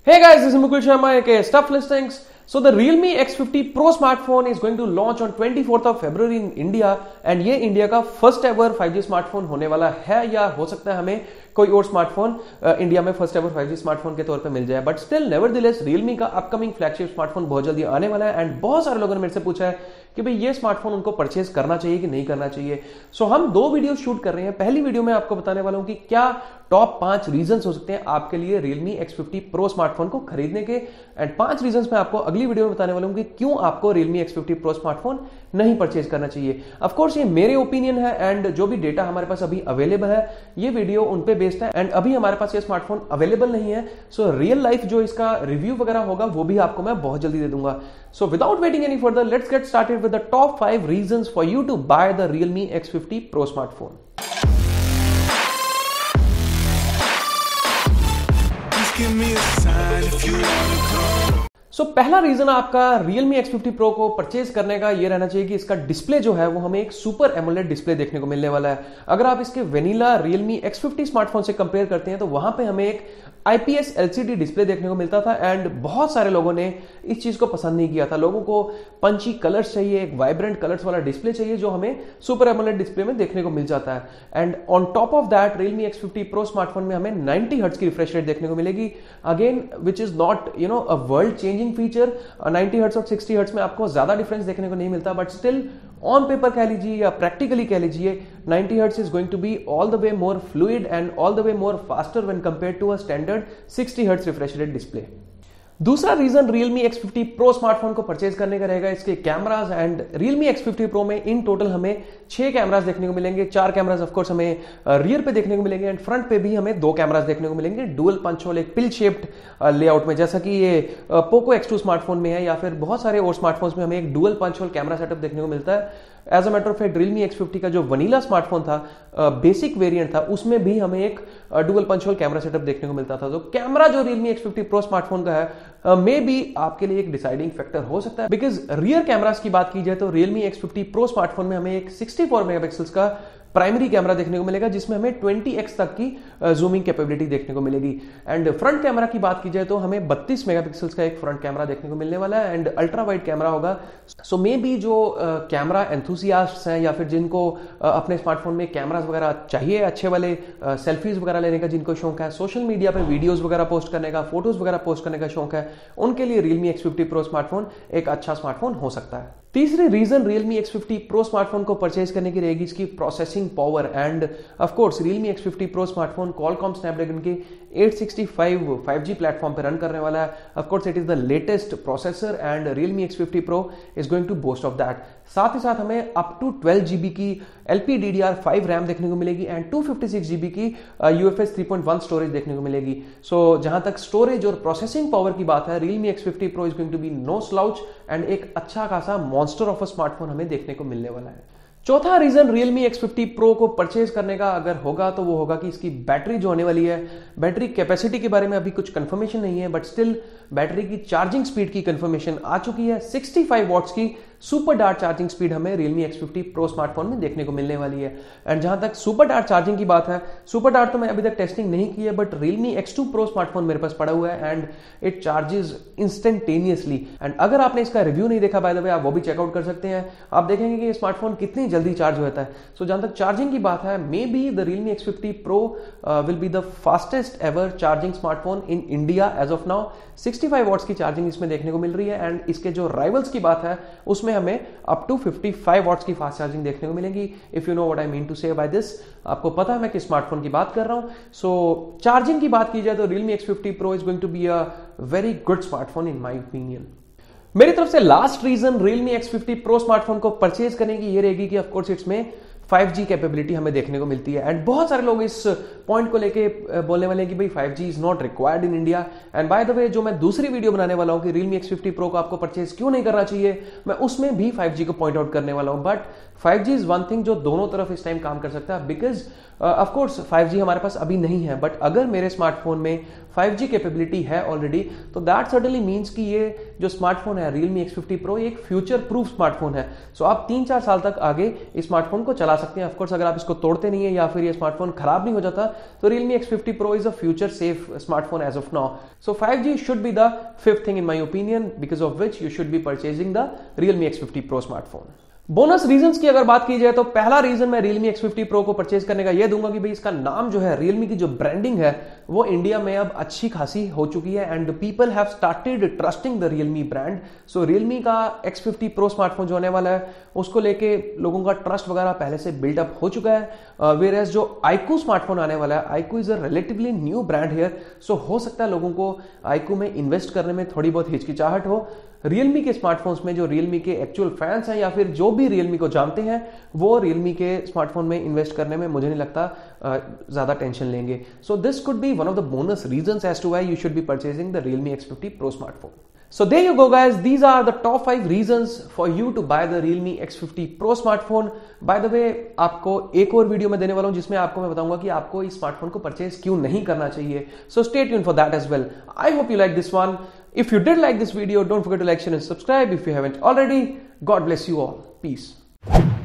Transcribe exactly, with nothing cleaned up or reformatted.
Hey guys, this is Mukul Sharma aka Stuff Listings. So the Realme X fifty Pro smartphone is going to launch on twenty-fourth of February in India and ये India का first ever five G smartphone होने वाला है या हो सकता है हमें कोई और स्मार्टफोन इंडिया में first ever five G smartphone के तौर पे मिल जाए, बट स्टिल नेवरदिलेस Realme का अपकमिंग फ्लैगशिप स्मार्टफोन बहुत जल्दी आने वाला है एंड बहुत सारे लोगों ने मेरे से पूछा है कि भाई ये स्मार्टफोन उनको परचेज करना चाहिए कि नहीं करना चाहिए। सो so, हम दो वीडियो शूट कर रहे हैं। पहली वीडियो में आपको बताने वाला हूं कि क्या टॉप पांच रीजंस हो सकते हैं आपके लिए Realme X fifty Pro smartphone को खरीदने के, एंड पांच रीजंस मैं आपको अगली वीडियो में बताने वाला हूं कि क्यों आपको Realme X fifty Pro smartphone नहीं परचेज करना चाहिए। ऑफ कोर्स ये मेरे ओपिनियन है एंड जो भी डेटा हमारे पास अभी अवेलेबल है ये वीडियो उन पे बेस्ड है एंड अभी हमारे पास ये स्मार्टफोन अवेलेबल नहीं है। सो रियल लाइफ जो इसका रिव्यू वगैरह होगा वो भी आपको मैं बहुत जल्दी दे दूंगा। So without waiting any further, let's get started with the top five reasons for you to buy the Realme X fifty Pro smartphone. So so, पहला रीजन आपका Realme X फिफ्टी Pro को परचेज करने का ये रहना चाहिए कि इसका डिस्प्ले जो है वो हमें एक सुपर एमोलेड डिस्प्ले देखने को मिलने वाला है। अगर आप इसके vanilla Realme X fifty smartphone से कंपेयर करते हैं तो वहां पे हमें एक आईपीएस एलसीडी डिस्प्ले देखने को मिलता था एंड बहुत सारे लोगों ने इस चीज को पसंद नहीं किया था। लोगों को पंची कलर्स चाहिए, एक वाइब्रेंट कलर्स वाला डिस्प्ले चाहिए जो हमें सुपर एमोलेड डिस्प्ले में देखने को मिल जाता है। And on top of that Realme X fifty Pro smartphone में हमें नाइंटी हर्ट्ज की रिफ्रेश रेट देखने को मिलेगी, again which is not you know a world changing feature. Ninety hertz और सिक्सटी हर्ट्ज में आपको ज्यादा डिफरेंस देखने को नहीं मिलता, बट स्टिल ऑन पेपर कह लीजिए या प्रैक्टिकली कह लीजिए ninety hertz is going to be all the way more fluid and all the way more faster when compared to a standard sixty hertz refresh rate display. दूसरा reason Realme X fifty Pro smartphone को purchase करने का रहेगा इसके cameras and Realme X fifty Pro में in total हमें छह cameras देखने को मिलेंगे। चार कैमरास ऑफ कोर्स हमें रियर पे देखने को मिलेंगे एंड फ्रंट पे भी हमें दो कैमरास देखने को मिलेंगे डुअल पंच होल, एक पिल शेप्ड लेआउट में, जैसा कि ये पोको एक्स टू स्मार्टफोन में है या फिर बहुत सारे और स्मार्टफोन्स में हमें एक dual punch hole camera setup देखने को मिलता है। As a matter of fact Realme X fifty का जो वनीला स्मार्टफोन था, बेसिक वेरिएंट था, उसमें भी हमें एक dual punch hole camera setup देखने को मिलता था। तो कैमरा जो Realme X fifty Pro smartphone का है मे uh, बी आपके लिए एक डिसाइडिंग फैक्टर हो सकता है, बिकॉज रियर कैमरास की बात की जाए तो Realme X fifty Pro smartphone में हमें एक सिक्सटी फोर मेगापिक्सल्स का प्राइमरी कैमरा देखने को मिलेगा जिसमें हमें ट्वेंटी एक्स तक की जूमिंग कैपेबिलिटी देखने को मिलेगी। एंड फ्रंट कैमरा की बात की जाए तो हमें बत्तीस मेगापिक्सल्स का एक फ्रंट कैमरा देखने को मिलने वाला है एंड अल्ट्रा वाइड कैमरा होगा। सो मे बी जो कैमरा एंथुसियास्ट्स हैं या फिर जिनको uh, अपने स्मार्टफोन में कैमरास वगैरह चाहिए अच्छे वाले, सेल्फीज uh, वगैरह लेने का जिनको शौक है, सोशल मीडिया पे वीडियोज वगैरह पोस्ट करने का, फोटोज वगैरह पोस्ट करने का शौक है, उनके लिए Realme X fifty Pro smartphone एक अच्छा स्मार्टफोन हो सकता है। तीसरी reason Realme X fifty Pro smartphone को परचेज करने की रहेगी इसकी processing power and of course Realme X fifty Pro smartphone Qualcomm Snapdragon के eight sixty five five G platform पर रन करने वाला है। Of course it is the latest processor and Realme X fifty Pro is going to boast of that. साथ ही साथ हमें up to twelve GB की L P D D R five RAM देखने को मिलेगी and two fifty six GB की U F S three point one storage देखने को मिलेगी। सो so, जहां तक स्टोरेज और प्रोसेसिंग पावर की बात है Realme X fifty Pro is going to be no slouch and एक अच्छा खासा मॉन्स्टर ऑफ अ स्मार्टफोन हमें देखने को मिलने वाला है। चौथा reason Realme X fifty Pro को परचेज करने का अगर होगा तो वो होगा कि इसकी बैटरी जो होने वाली है, बैटरी कैपेसिटी के बारे में अभी कुछ कंफर्मेशन नहीं है, बट स्टिल बैटरी की चार्जिंग स्पीड की कंफर्मेशन आ चुकी है। सिक्सटी फाइव वॉट्स की सुपर डार्ट चार्जिंग स्पीड हमें Realme X fifty Pro smartphone में देखने को मिलने वाली है। एंड जहां तक सुपर डार्ट चार्जिंग की बात है, सुपर डार्ट तो मैं अभी तक टेस्टिंग नहीं की है, but Realme X two Pro smartphone मेरे पास पड़ा हुआ है and it charges instantaneously. And अगर आपने इसका रिव्यू नहीं देखा बाय द वे, आप वो भी चेकआउट कर सकते हैं। आप देखेंगे कि ये स्मार्टफोन कितनी जल्दी चार्ज होता है। सो so, जहां तक चार्जिंग की बात है, may be the Realme X fifty Pro will be the fastest ever charging smartphone in India as of now. Sixty five watts की चार्जिंग इसमें देखने को मिल रही है एंड इसके जो राइवल्स की बात है उसमें हमें up to fifty five watts की फास्ट चार्जिंग देखने को मिलेगी। If you know what I mean to say by this, आपको पता है मैं किस स्मार्टफोन की बात कर रहा हूं। सो so, चार्जिंग की बात की जाए तो Realme X fifty Pro is going to be a very good smartphone in my opinion. मेरी तरफ से last reason Realme X fifty Pro smartphone को परचेज करने की ये रहेगी कि ऑफ कोर्स इट्स में फाइव जी कैपेबिलिटी हमें देखने को मिलती है एंड बहुत सारे लोग इस पॉइंट को लेके बोलने वाले हैं कि भाई five G is not required in India. And by the way, जो मैं दूसरी वीडियो बनाने वाला हूं कि Realme X फिफ्टी Pro को आपको परचेज क्यों नहीं करना चाहिए, मैं उसमें भी फाइव जी को पॉइंट आउट करने वाला हूं। But five G is one thing जो दोनों तरफ इस टाइम काम कर सकता है, because of course five G हमारे पास अभी नहीं है, बट अगर मेरे स्मार्टफोन में फाइव जी कैपेबिलिटी है ऑलरेडी तो दैट सर्टेनली मीन्स कि ये जो स्मार्टफोन है Realme X फिफ्टी Pro एक फ्यूचर प्रूफ स्मार्टफोन है। सो so, आप तीन चार साल तक आगे इस स्मार्टफोन को चला सकते हैं। ऑफकोर्स अगर आप इसको तोड़ते नहीं है या फिर ये स्मार्टफोन खराब नहीं हो जाता तो Realme X fifty Pro is a future safe smartphone as of now. So five G should be the fifth thing in my opinion, because of which you should be purchasing the Realme X fifty Pro smartphone. Bonus reasons की अगर बात की जाए तो पहला reason मैं Realme X fifty Pro को purchase करने का यह दूंगा कि भाई इसका नाम जो है, Realme की जो ब्रांडिंग है वो इंडिया में अब अच्छी खासी हो चुकी है and people have started trusting the Realme brand. So Realme का X फिफ्टी Pro स्मार्टफोन जो होने वाला है उसको लेके लोगों का ट्रस्ट वगैरह पहले से बिल्डअप हो चुका है। वेयर एज जो आईकू स्मार्टफोन आने वाला है, iQOO is a relatively new brand here, so हो सकता है लोगों को आईकू में इन्वेस्ट करने में थोड़ी बहुत हिचकिचाहट हो। Realme के स्मार्टफोन्स में जो Realme के एक्चुअल फैंस हैं या फिर जो भी Realme को जानते हैं वो Realme के स्मार्टफोन में इन्वेस्ट करने में मुझे नहीं लगता ज्यादा टेंशन लेंगे। So this could be one of the bonus reasons as to why you should be purchasing the Realme X fifty Pro smartphone. So there you go guys, these are the top five reasons for you to buy the Realme X fifty Pro smartphone. By the way, आपको एक और video में देने वाला हूं जिसमें आपको मैं बताऊंगा कि आपको इस स्मार्टफोन को परचेज क्यों नहीं करना चाहिए। So stay tuned for that as well. I hope you like this one. If you did like this video, don't forget to like, share and subscribe if you haven't already. God bless you all. Peace.